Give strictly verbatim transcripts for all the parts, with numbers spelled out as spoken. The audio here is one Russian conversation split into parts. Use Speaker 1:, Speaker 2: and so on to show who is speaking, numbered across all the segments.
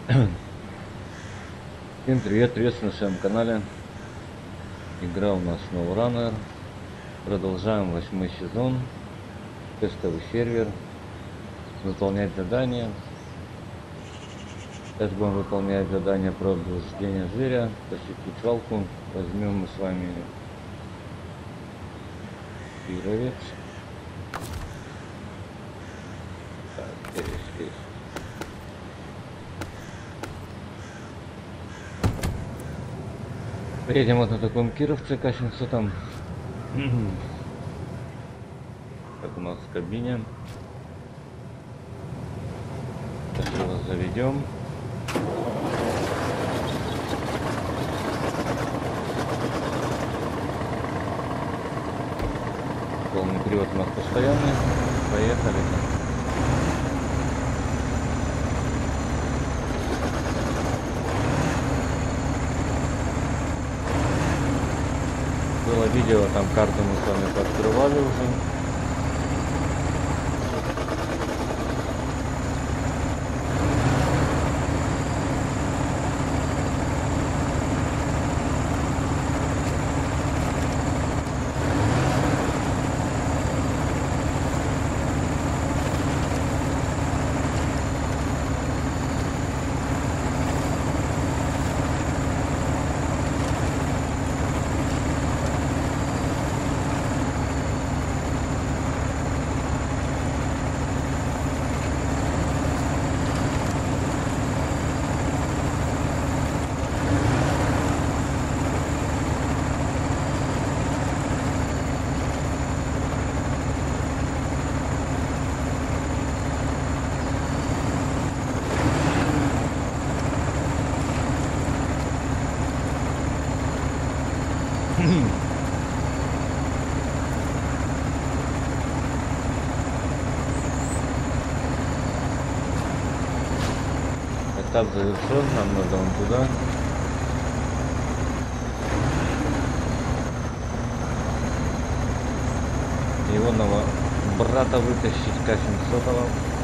Speaker 1: Всем привет, приветствую на своем канале. Игра у нас SnowRunner. Продолжаем восьмой сезон. Тестовый сервер. Выполнять задания. Сейчас будем выполнять задание про блуждение зверя. Посетить свалку. Возьмем мы с вами пировец. Так, здесь есть. Поедем вот на таком кировце К семьсот. Как у нас в кабине. Сейчас его заведем. Полный привод у нас постоянный. Поехали. Было видео, там карту мы с вами пооткрывали уже. Этап завершен, нам надо вон туда. Его нового брата вытащить К семьсот.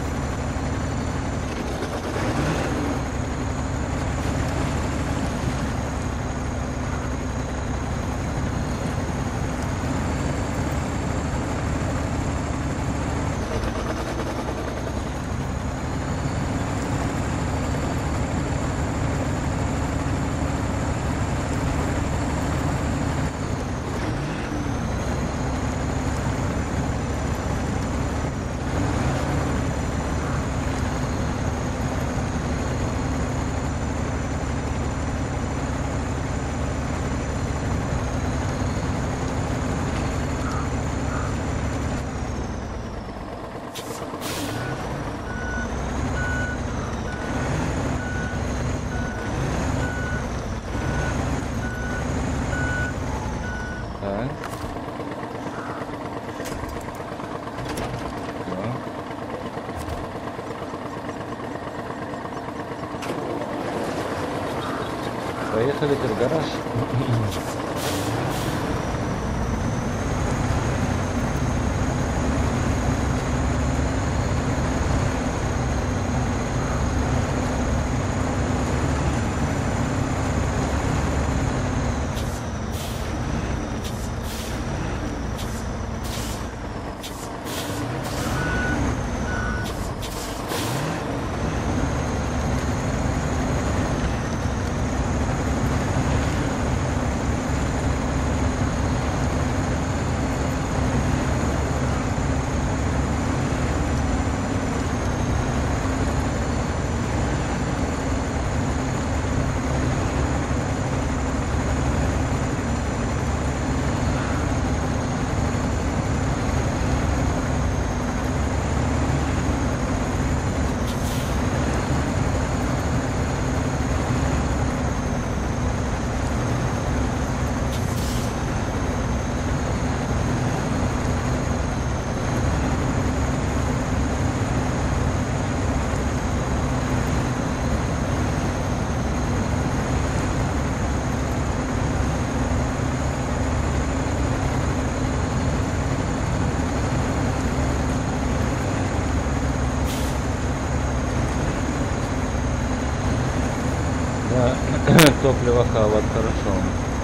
Speaker 1: Поехали в гараж. Топливо хавать хорошо.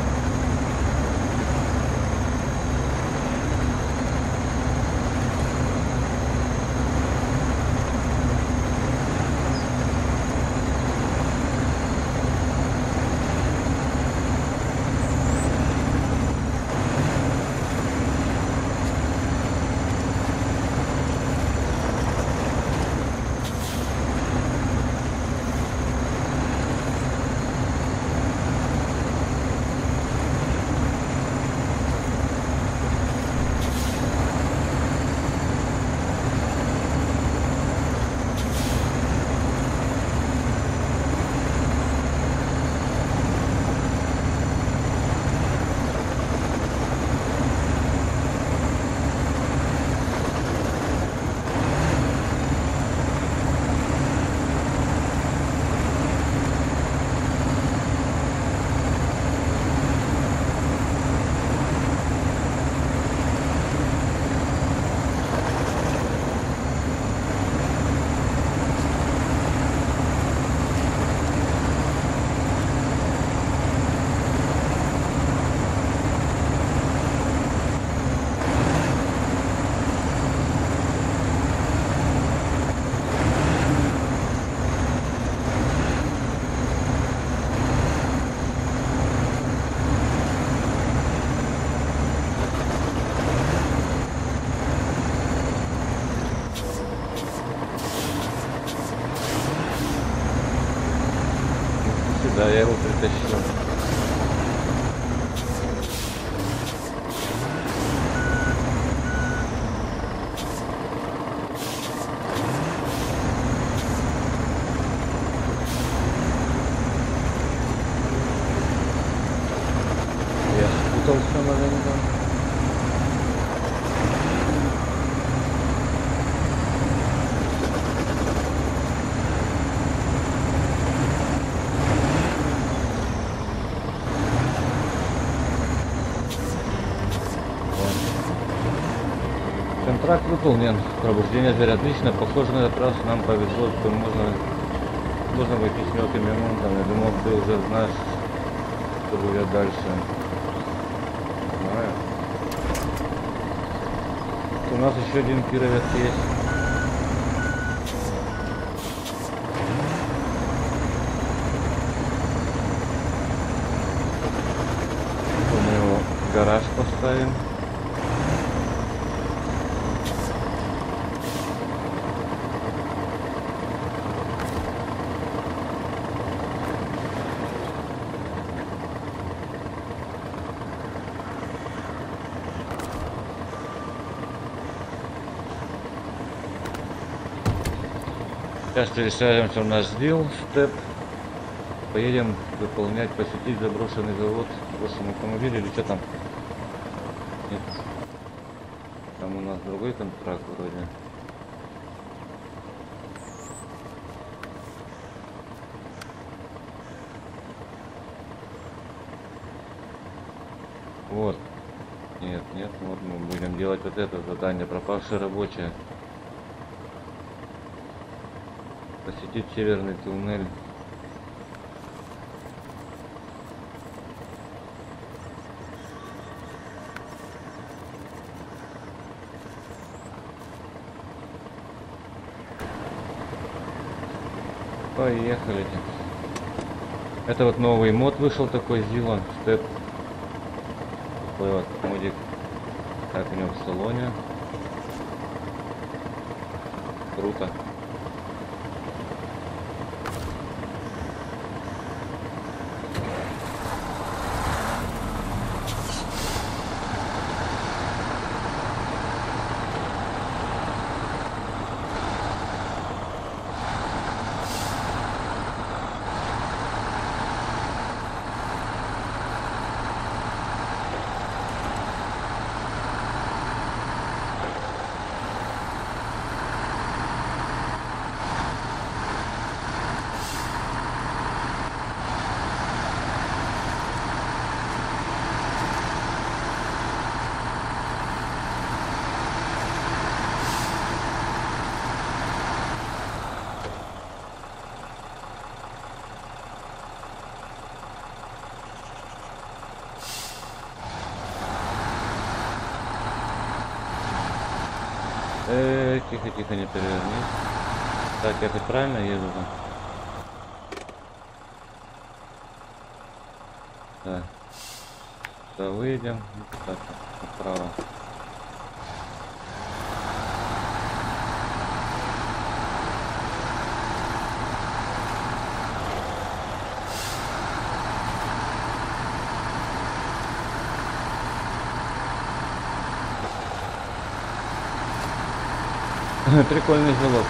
Speaker 1: Да, я его притащил. Я спутался, наверное. Контракт выполнен. Пробуждение зверя отлично. Похоже, на этот раз нам повезло, что можно, можно войти с мелким ремонтом. Я думал, ты уже знаешь, что будет дальше. Знаю. У нас еще один пировец есть. Мы его в гараж поставим. Сейчас пересаживаемся в наш дел, степ. Поедем выполнять, посетить заброшенный завод в вашем автомобиле или что там? Нет. Там у нас другой контракт вроде. Вот. Нет, нет, вот мы будем делать вот это задание, пропавшие рабочие. Посетить северный туннель. Поехали. Это вот новый мод вышел такой, Zilla Step. Такой вот модик. Как у него в салоне. Круто. Тихо, тихо, не перевернись. Так, я хоть правильно еду там? Да. Да, выйдем. Так, направо. Прикольный завод.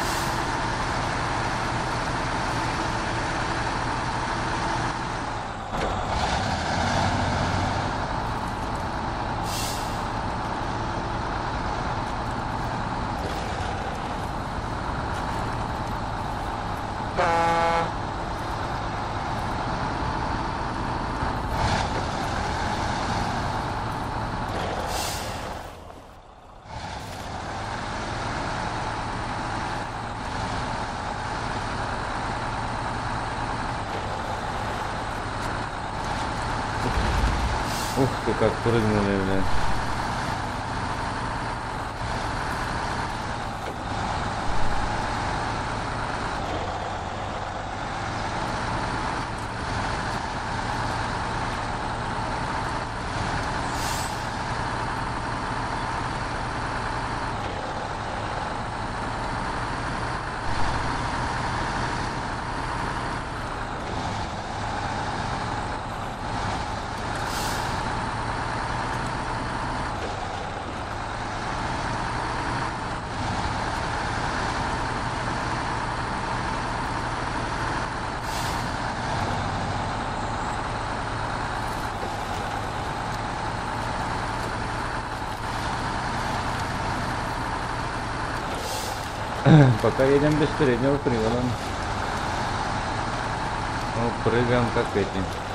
Speaker 1: Ух ты, как прыгнули, блядь. Пока едем без переднего привода. Ну, прыгаем как эти.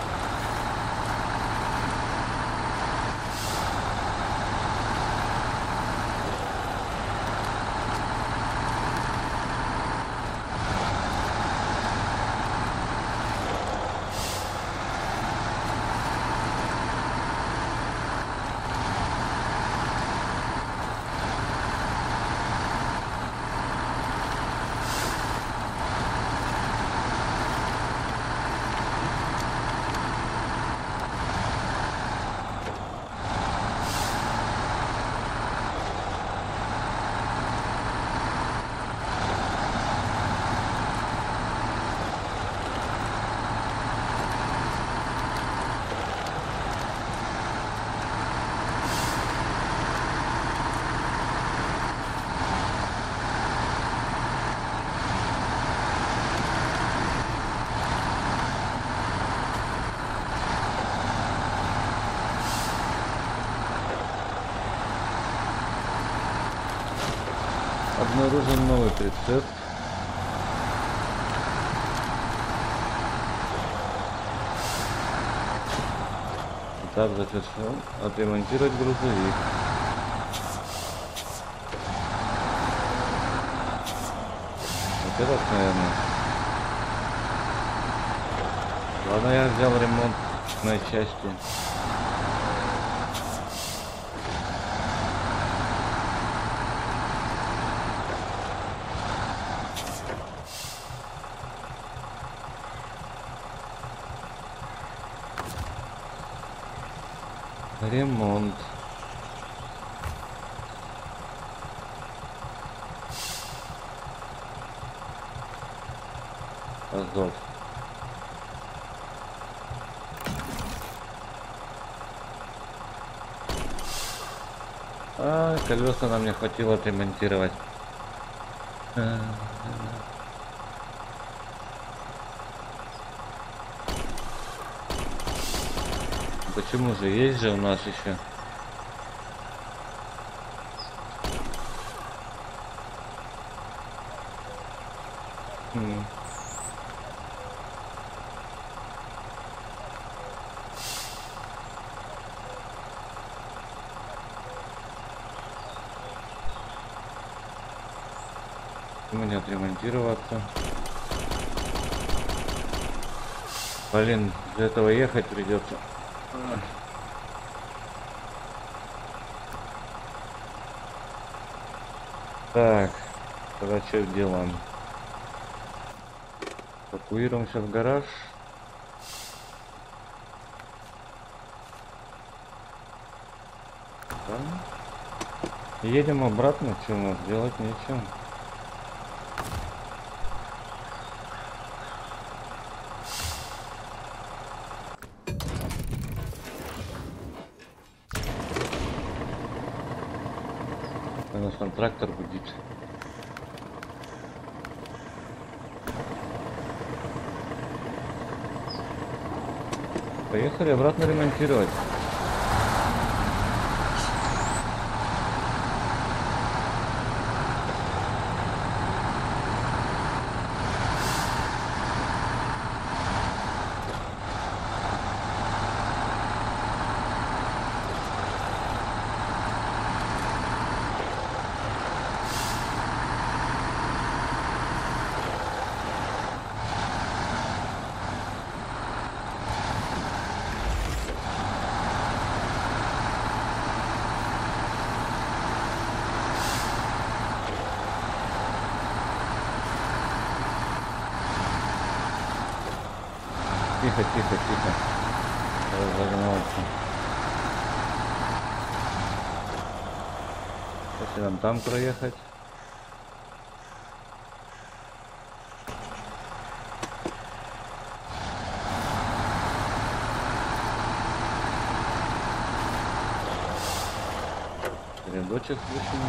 Speaker 1: Обнаружен новый прицеп. Этап завершен. Отремонтировать грузовик. Вот этот, наверное. Ладно, я взял ремонтной части. Ремонт. Азов. А, колеса нам не хватило отремонтировать. Почему же? Есть же у нас еще. Хм. Почему не отремонтироваться? Блин, для этого ехать придется. Так, тогда что делаем? Эвакуируемся в гараж. Да. Едем обратно, что у нас делать нечего. У нас там трактор гудит. Поехали обратно ремонтировать. Тихо, тихо, тихо. Разогнался. Если нам там проехать. Рядочек включим.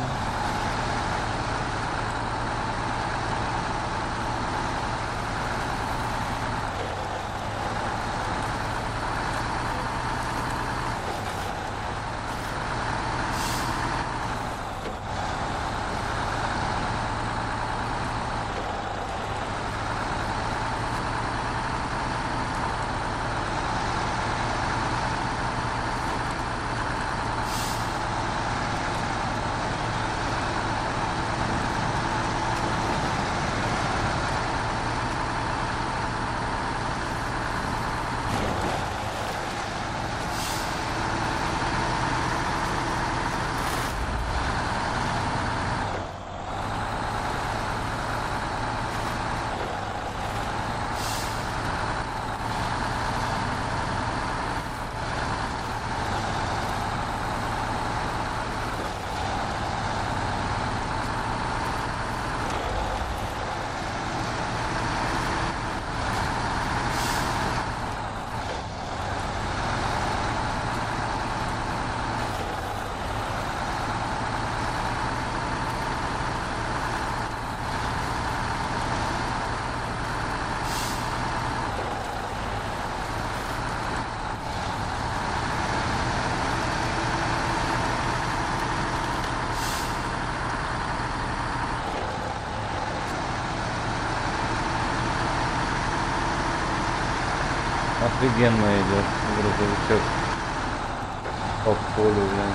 Speaker 1: Офигенно идет грузовичок по полю, блин.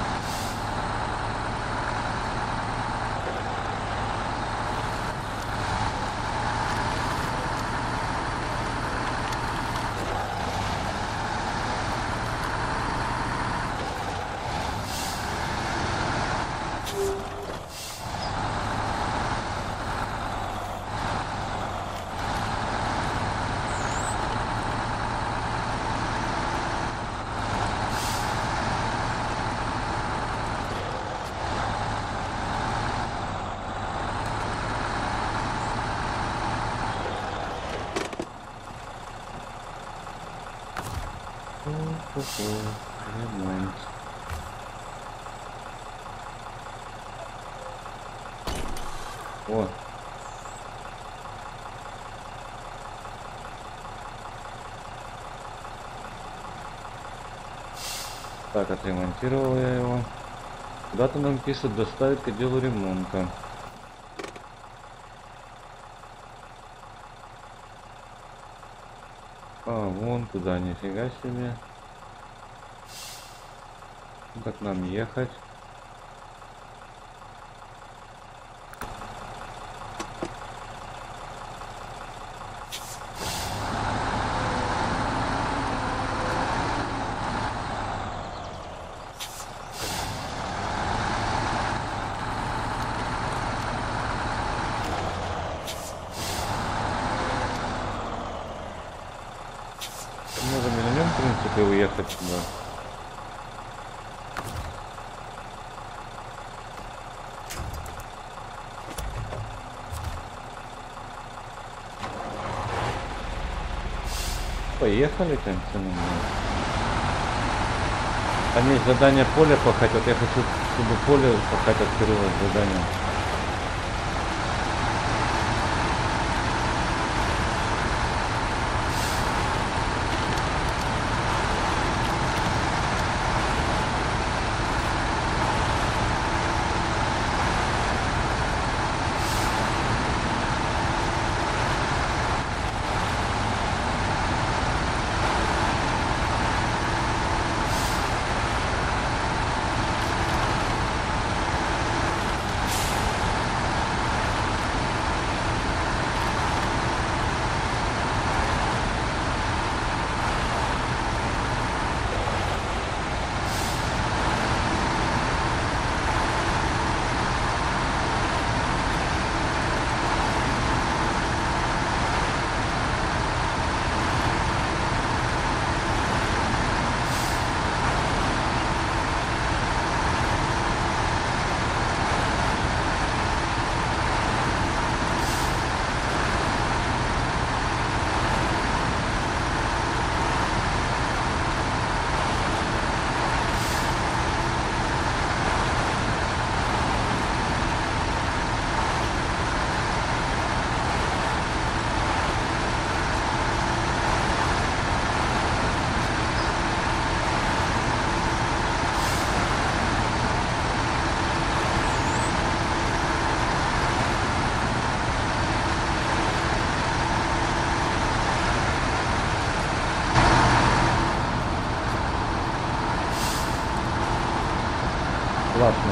Speaker 1: Ремонт. О. Так, отремонтировал я его. Куда-то нам пишут доставить к отделу ремонта. А, вон туда, нифига себе. Как нам ехать? принципе, уехать сюда. Поехали там все нормально. Там есть задание поле пахать. Вот я хочу, чтобы поле пахать открылось задание. Классно.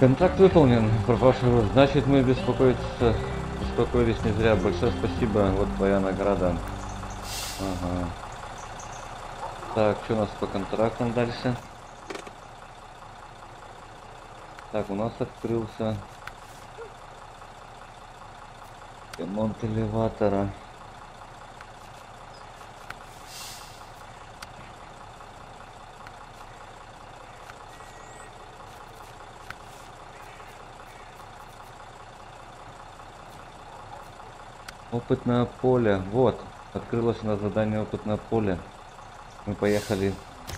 Speaker 1: Контракт выполнен, пропавший. Значит, мы беспокоиться, беспокоились не зря. Большое спасибо, вот твоя награда. Ага. Так, что у нас по контрактам дальше? Так, у нас открылся ремонт элеватора. Опытное поле. Вот, открылось у нас задание опытное поле. Мы поехали.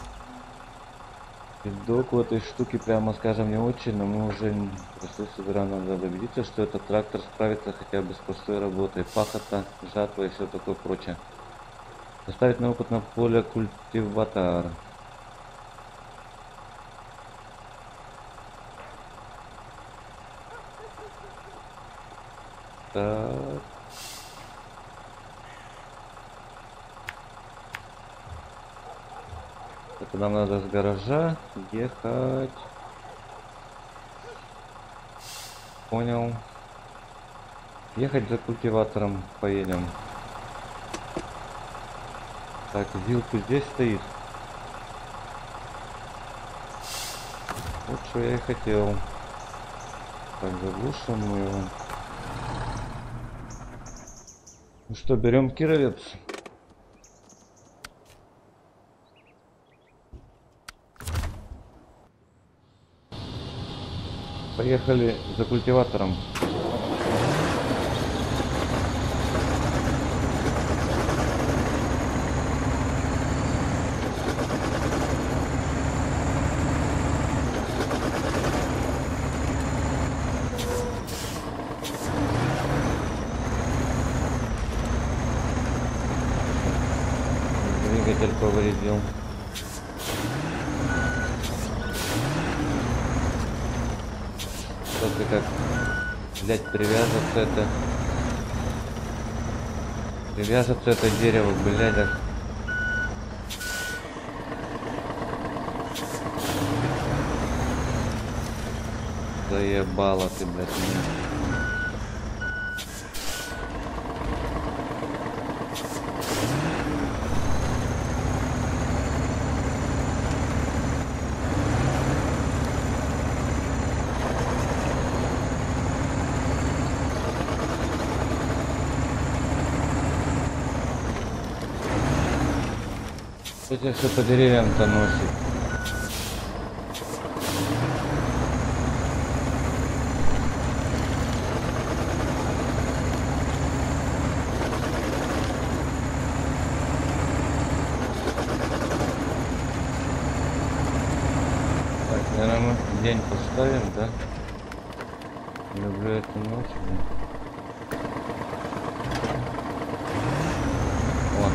Speaker 1: Видок в этой штуке, прямо скажем, не очень, но мы уже пришли сюда. Надо убедиться, что этот трактор справится хотя бы с простой работой. Пахота, жатва и все такое прочее. Поставить на опытное поле культиватор. Так. Это нам надо с гаража ехать. Понял. Ехать за культиватором поедем. Так, вилку здесь стоит. Вот что я и хотел. Так, заглушим мы его. Ну что, берем кировец. Поехали за культиватором. Двигатель повредил. Ты как, блять, привяжется это, привяжется это дерево, блядь. Заебало ты, блядь, меня. Это все по деревьям-то носит. Так, наверное, мы день поставим, да? Люблю эту ночь. О.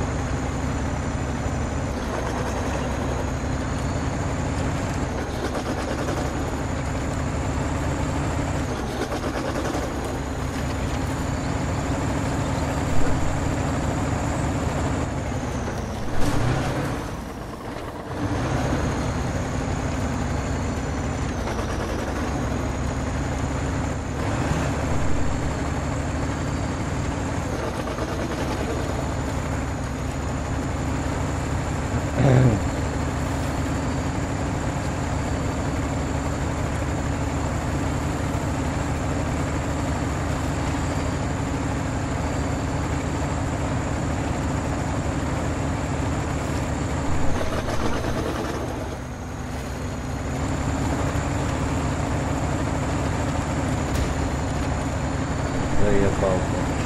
Speaker 1: Заебал.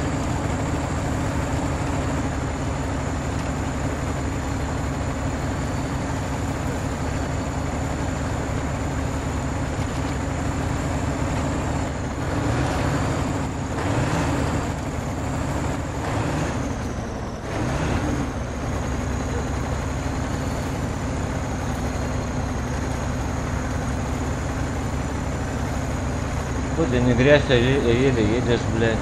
Speaker 1: Вроде не грязь, а еле едешь, блядь.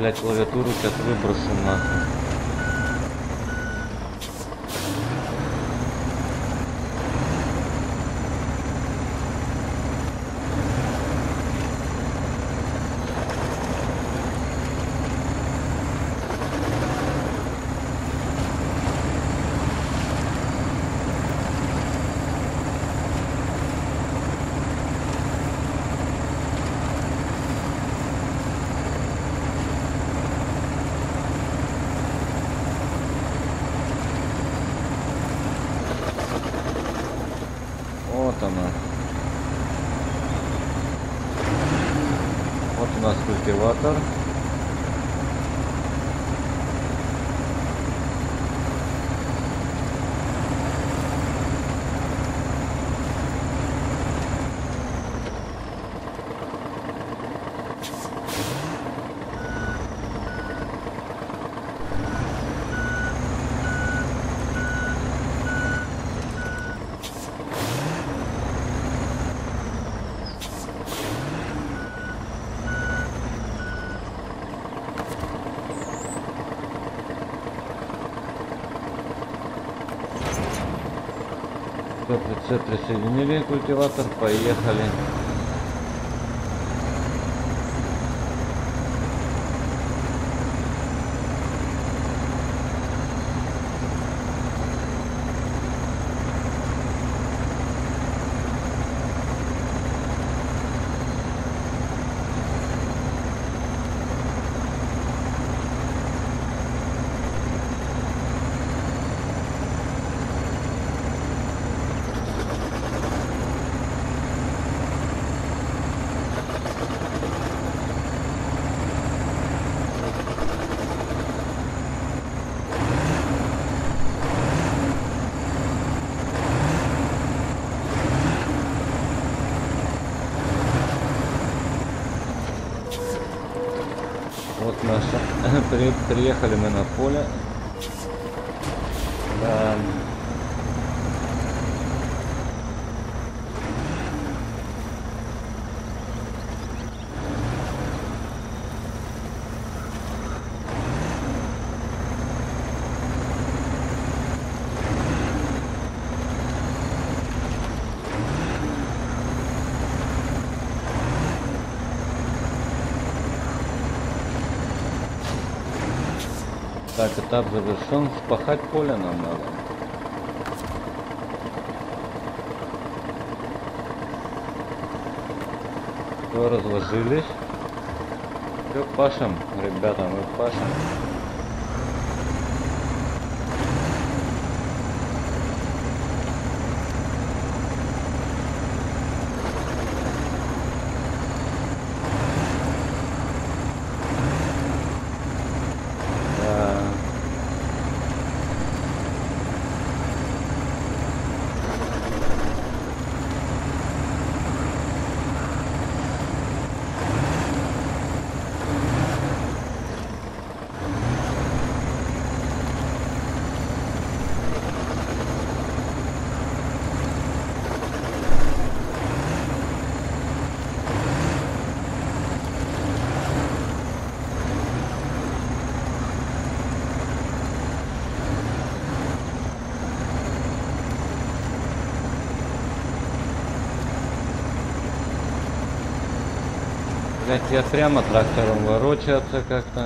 Speaker 1: Блять, клавиатуру сейчас выброшу нахуй. Вот она. Вот у нас культиватор. Все присоединили культиватор, поехали. Вот наша. При, приехали мы на поле. Да. Так, этап завершен. Спахать поле нам надо. Все разложились. Все, пашем, ребята, мы пашем. Блять, я прямо трактором ворочаться как-то.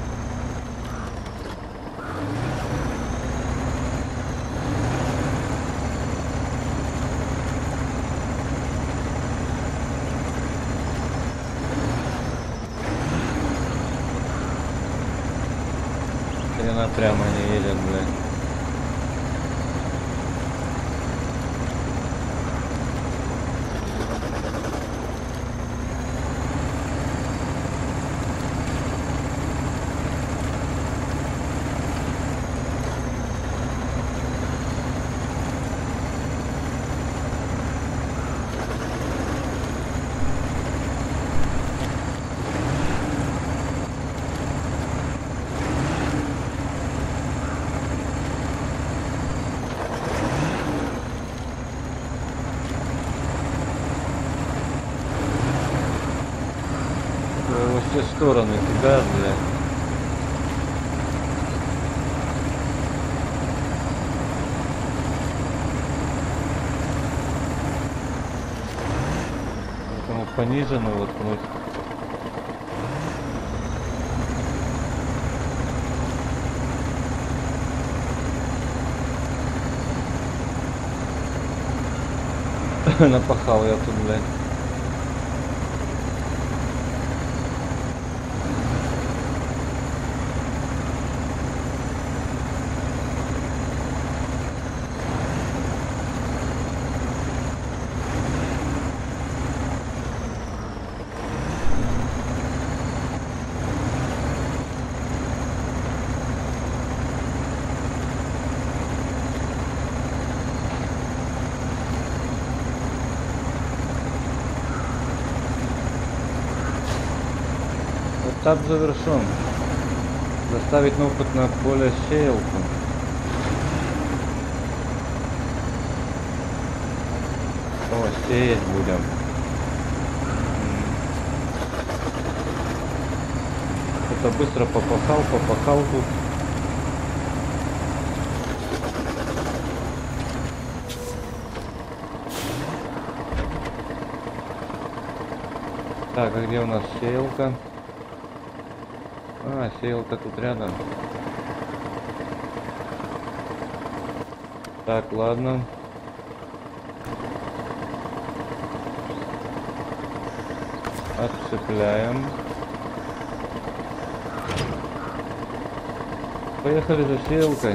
Speaker 1: Хрена прямо не едет, блядь. Во все стороны кидают, блядь. пониженную воткнуть. Напахал я тут, блядь. Этап завершен. Доставить на опытное поле сеялку. О, сеять будем. Это быстро попахал, попахал тут. Так, а где у нас сеялка? А, сеялка тут рядом. Так, ладно. Отцепляем. Поехали за сеялкой.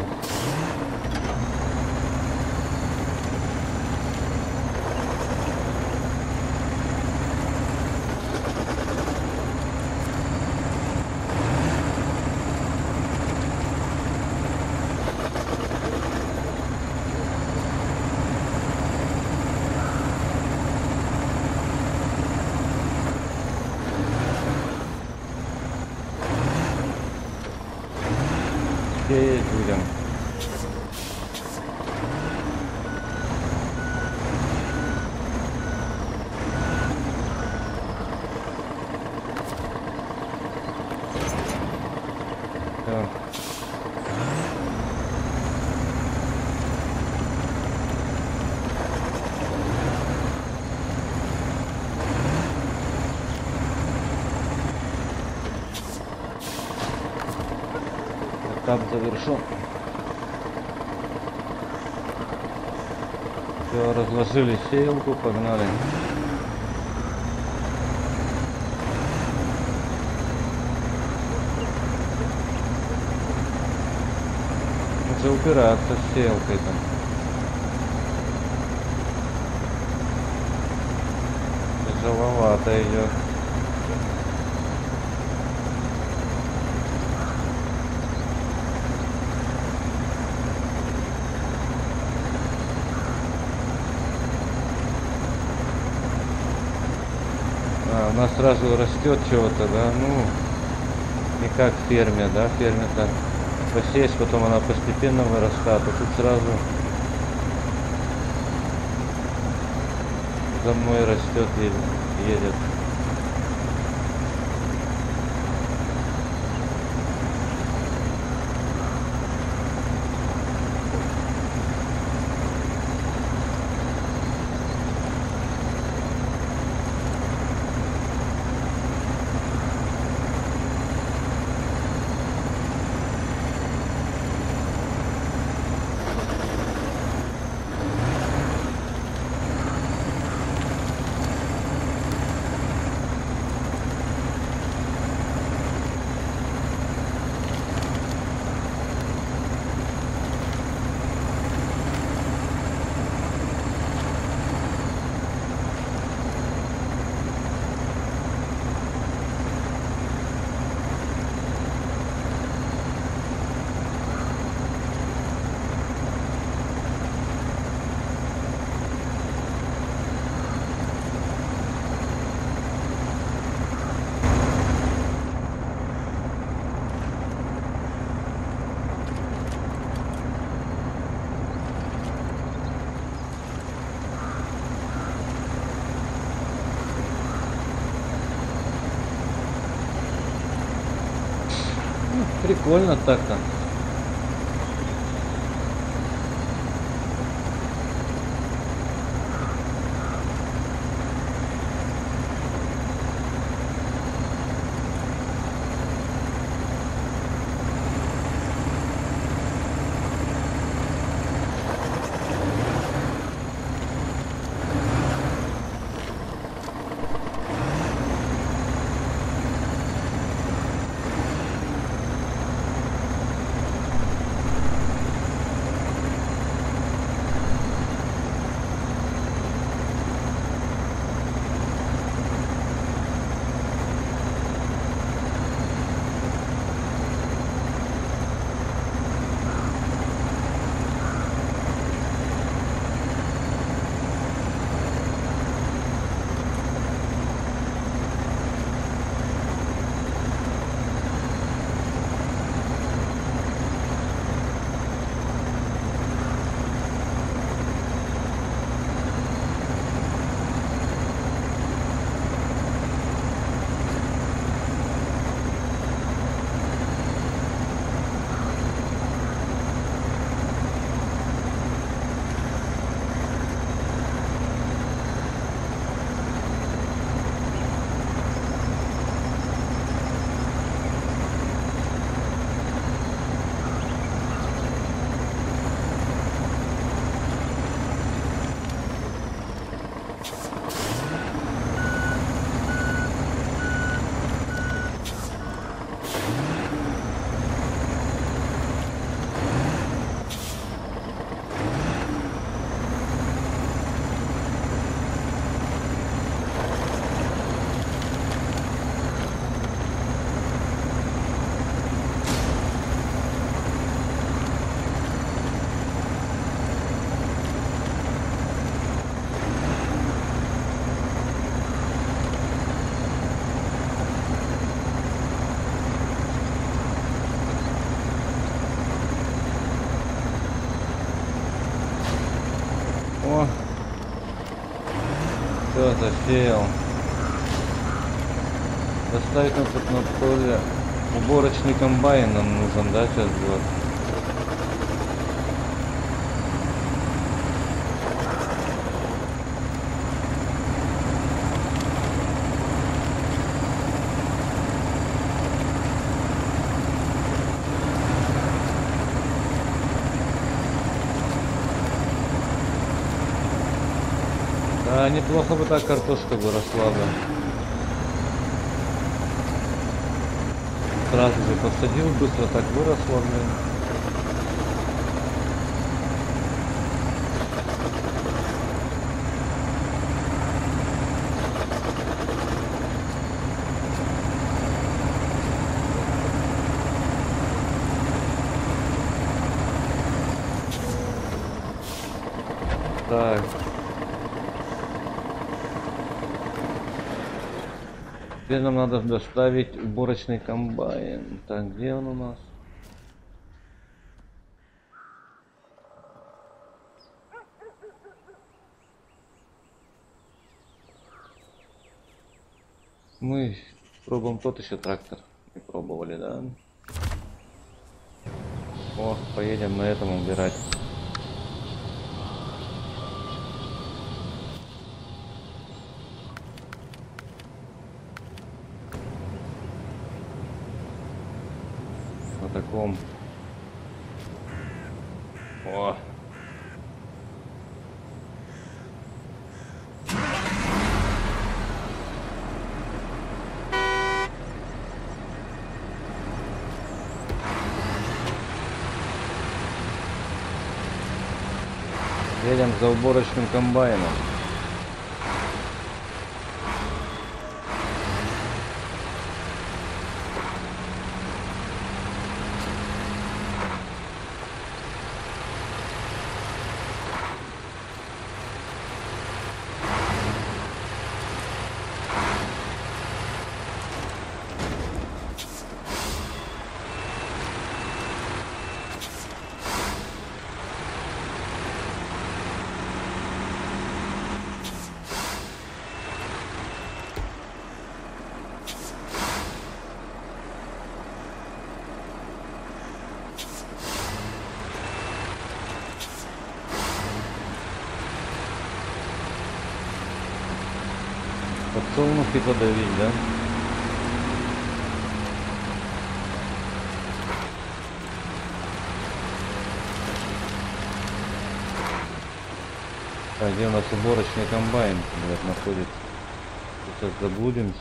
Speaker 1: Сеять будем. Всё. Этап завершен. Все, разложили сеялку, погнали. Уже упираться с сеялкой там. Тяжеловато идет. А, у нас сразу растет чего-то, да, ну, не как в ферме, да, в ферме-то посеешь, потом она постепенно вырастает, а тут сразу за мной растет и едет. Прикольно так-то. засеял. Доставить нам тут на поле. Уборочный комбайн нам нужен, да, сейчас будет. Да, неплохо бы так картошка выросла бы. Сразу же посадил, быстро так выросла, блин. Так. Теперь нам надо доставить уборочный комбайн. Так, где он у нас? Мы пробуем тот еще трактор. Не пробовали, да? О, поедем на этом убирать. На таком. О. Едем за уборочным комбайном. Подсолнухи подавить, да? Так, где у нас уборочный комбайн, блядь, находится? Сейчас заблудимся.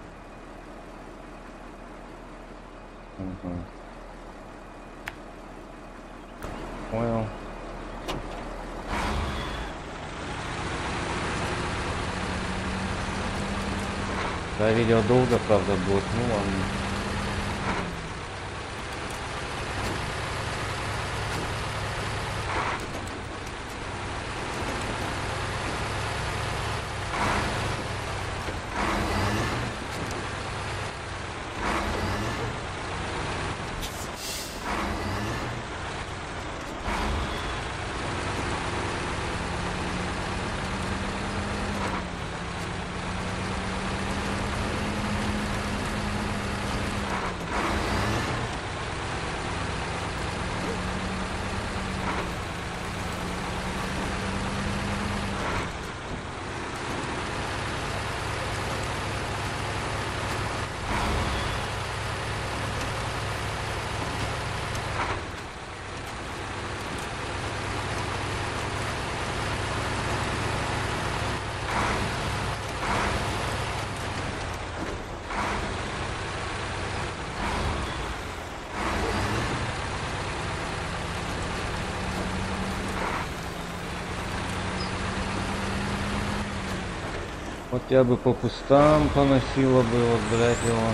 Speaker 1: Ага. Понял. Да, видео долго, правда, будет, ну ладно. Вот я бы по кустам поносила бы, вот, блядь, его.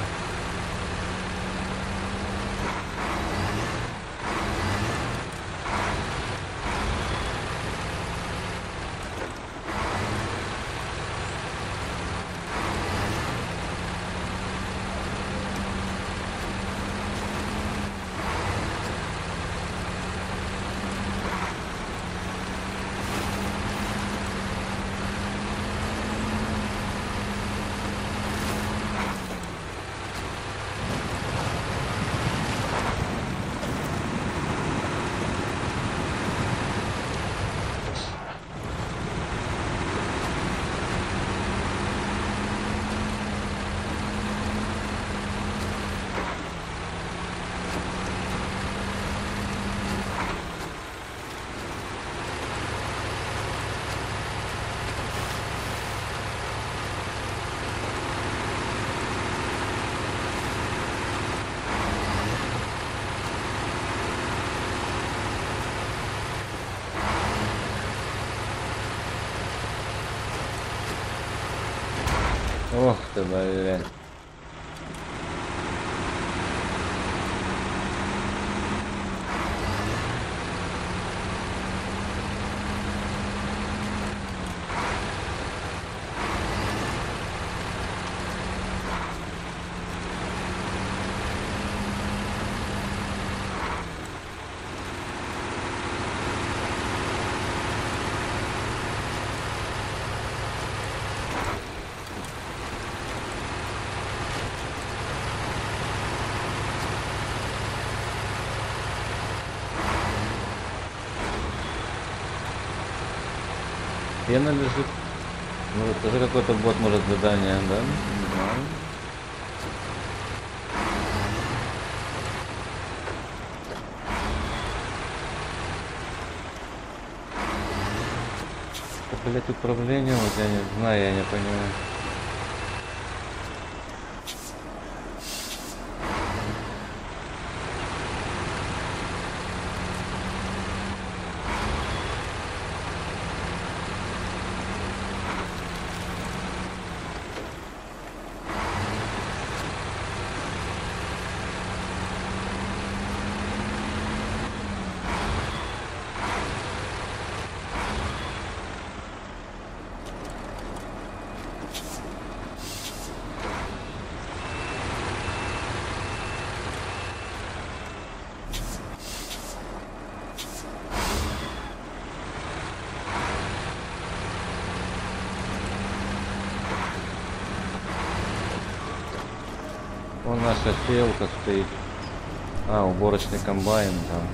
Speaker 1: Ох ты, блядь. Пена лежит. Может, тоже какой-то бот, может, задание, да? Не знаю. Это, блядь, управление, вот я не знаю, я не понимаю. Вон наша селка стоит. А, уборочный комбайн там.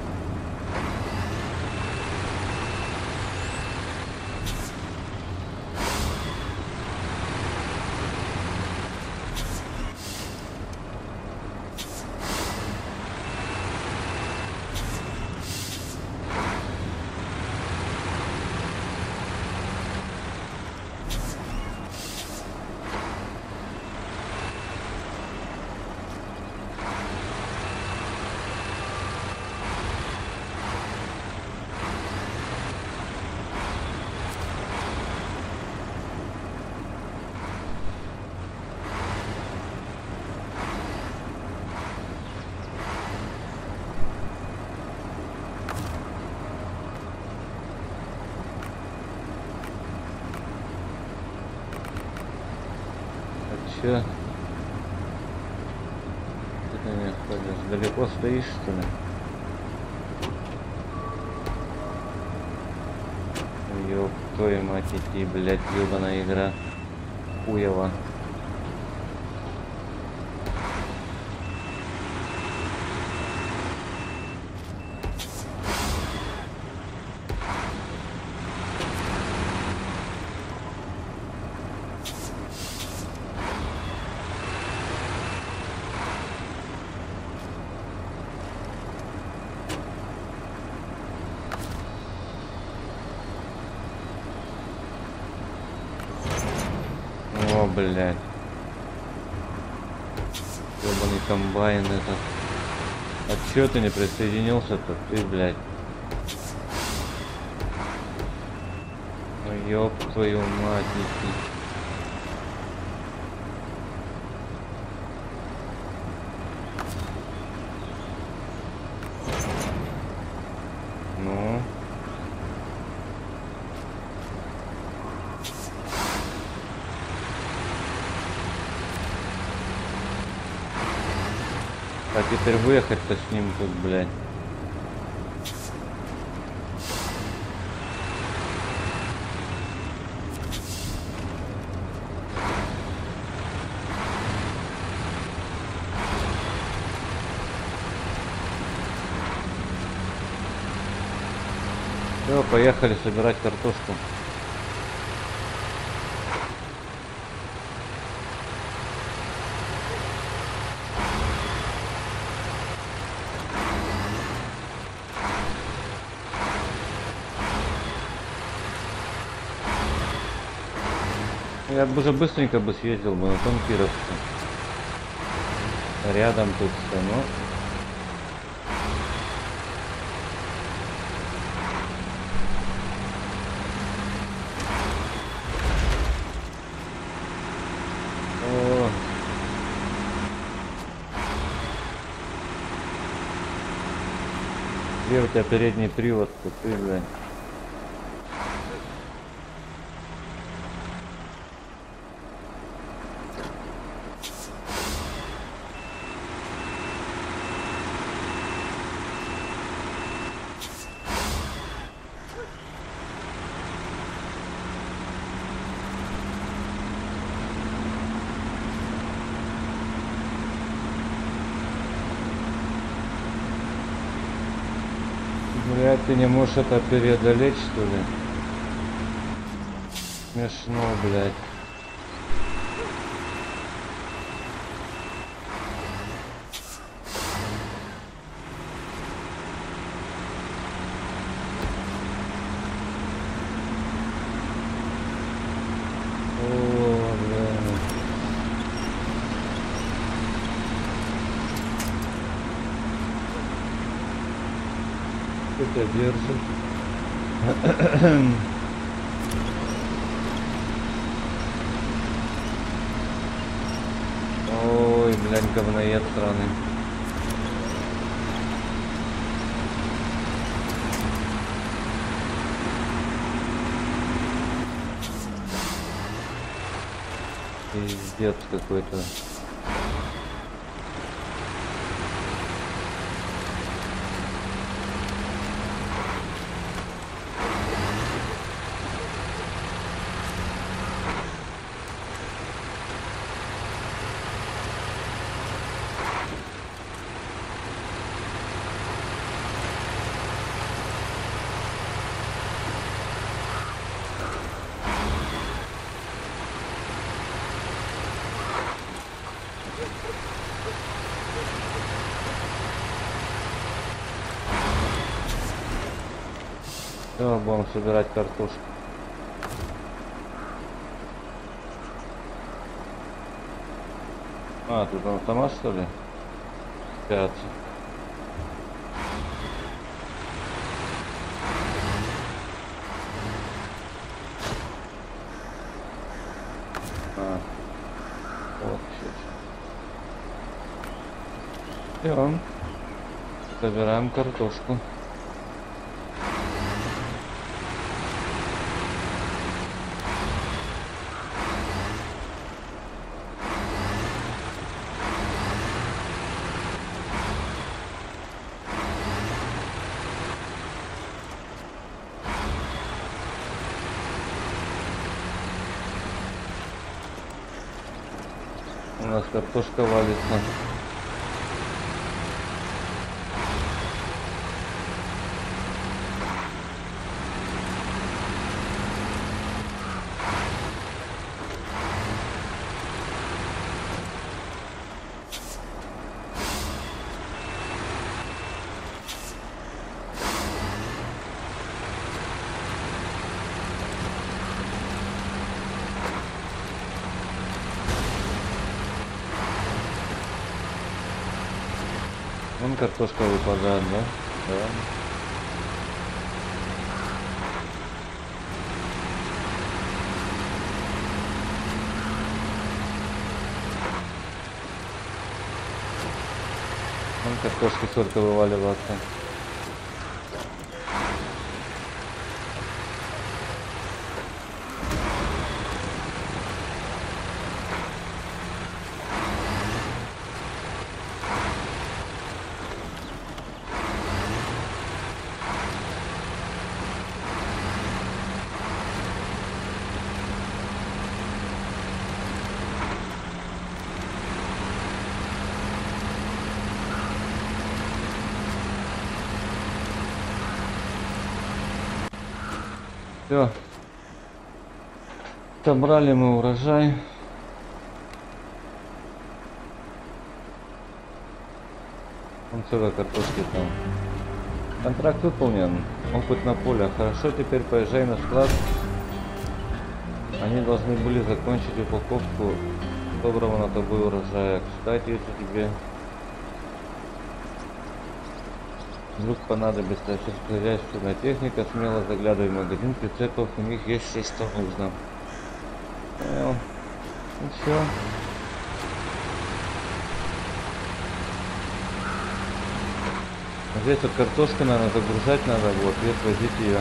Speaker 1: Че? Ты на меня ходишь? Далеко стоишь, что ли? Ёб твою мать, идти, блядь, ёбаная игра. Хуева. О, блядь. Ёбаный комбайн этот. А чё ты не присоединился-то? Ты, блядь. Ну ёб твою мать, иди. Ну. А теперь выехать-то с ним тут, блядь. Все, поехали собирать картошку. Я бы уже быстренько бы съездил бы на том Кировске. Рядом тут все, но... Где у тебя передний привод, ты, блядь? Блядь, ты не можешь это преодолеть, что ли? Смешно, блядь. О, блядь. Кто-то держит. Ой, блядь, говноед сраный. Пиздец какой-то. Все, будем собирать картошку. А, тут он автомат, что ли? Пятся. А, вот, все. Все. Собираем картошку. У нас картошка валится. Вон картошка выпадает, да? Да. Вон картошки только вываливаться. Все. Собрали мы урожай. Вон сколько картошки там. Контракт выполнен. Опыт на поле. Хорошо, теперь поезжай на склад. Они должны были закончить упаковку доброго на тобой урожая. Кстати, если тебе вдруг понадобится сельскохозяйственная техника, смело заглядывай в магазин прицепов, у них есть все, что нужно. Понял. Ну все. Здесь вот картошку, наверное, загружать надо, вот, и отвозить ее.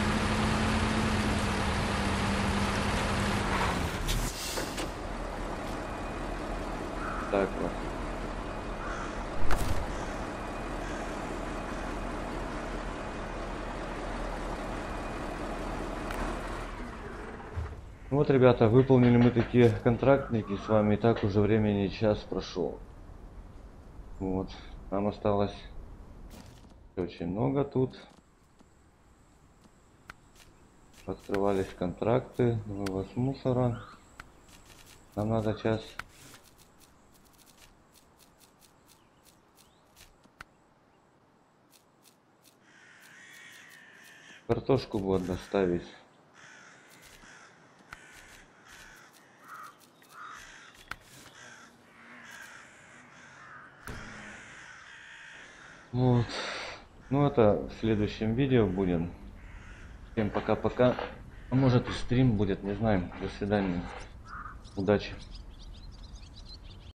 Speaker 1: Так вот. Вот, ребята, выполнили мы такие контрактники с вами, и так уже времени час прошел. Вот, нам осталось очень много тут. Открывались контракты, вывоз мусора. Нам надо час. Картошку вот доставить. Вот. Ну это в следующем видео будем. Всем пока-пока. А может и стрим будет, не знаем. До свидания. Удачи.